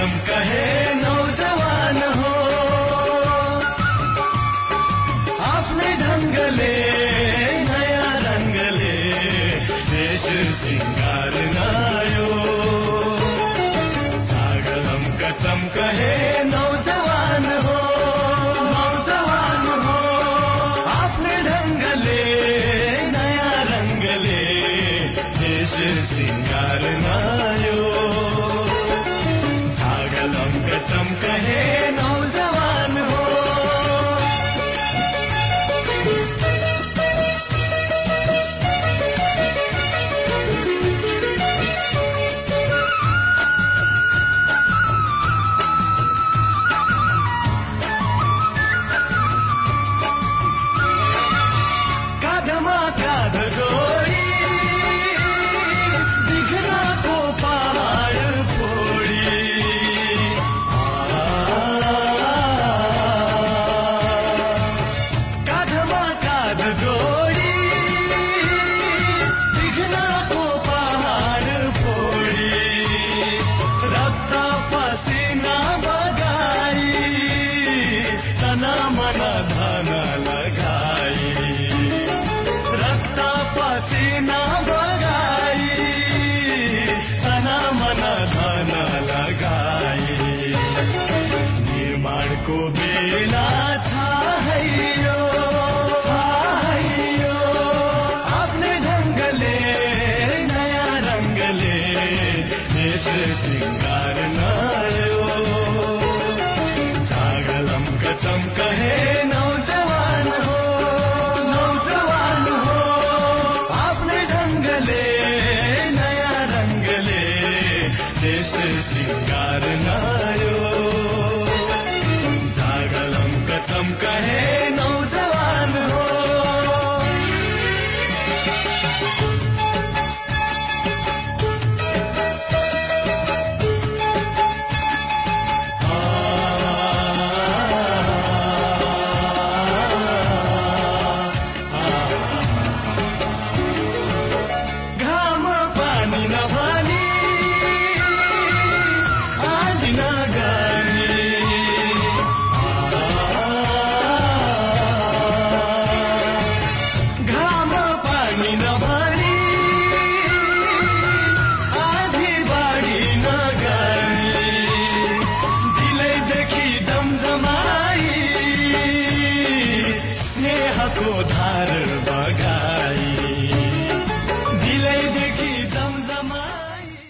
कसम कहे नौजवान हो आफ्नै ढङ्गले नयाँ रङ्गले देश सिंगार नायो जागलम कसम कहे नौजवान हो आफ्नै ढङ्गले नयाँ रङ्गले देश सिंगार नायो जागलम कसम कहे नौजवान हो काँधमा काँध जोडी दिघनाको पहाड फोडी काँधमा काँध जोडी दिघनाको पहाड फोडी रक्त पसिना बगाई तना मन धन लगाई रक्त पसिना बगाई तना मन धन लगाई निर्माणको बेला थाहैयो आफ्नै ढङ्गले नयाँ रङ्गले देश सिंगार नायो जागलम कसम कहे नौजवान हो आफ्नै ढङ्गले नयाँ रङ्गले देश सिंगार नायो जागलम कसम कहे नौजवान हो घाम पानी नभनी आँधी नगर्नी घाम पानी नभनी आँधी बाढी नगर्नी दिलैदेखि जमजमाई स्नेहको धार बगा